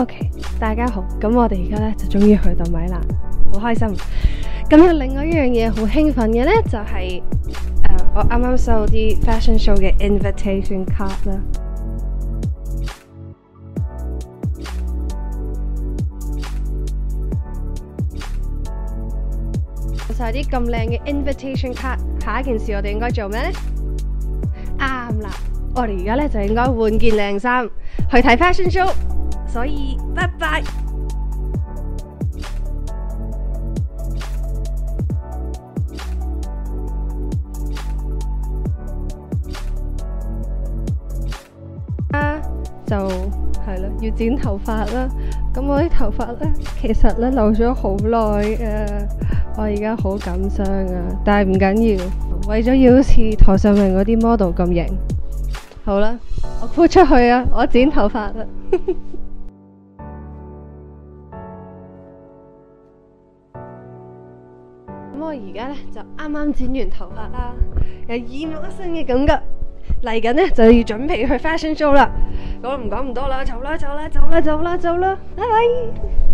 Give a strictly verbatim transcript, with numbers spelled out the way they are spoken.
OK， 大家好，咁我哋而家咧就終於去到米蘭，好開心。咁有另外一樣嘢好興奮嘅咧，就係、是、誒、呃、我啱啱收到啲 fashion show 嘅 invitation card 啦。有晒啲咁靚嘅 invitation card，下一件事我哋應該做咩咧？啱啦，我哋而家咧就應該換件靚衫去睇 fashion show。所以，拜拜。啊，就係啦，要剪頭髮啦。咁我啲頭髮咧，其實咧留咗好耐誒，我而家好感傷啊。但係唔緊要，為咗要好似台上面嗰啲 model 咁型，好啦，我鋪出去啊，我剪頭髮啦。咁我而家咧就啱啱剪完頭髮啦，有耳目一新嘅感覺。嚟緊咧就要準備去 fashion show 啦。我唔講唔多啦，走啦走啦走啦走啦走啦，拜拜。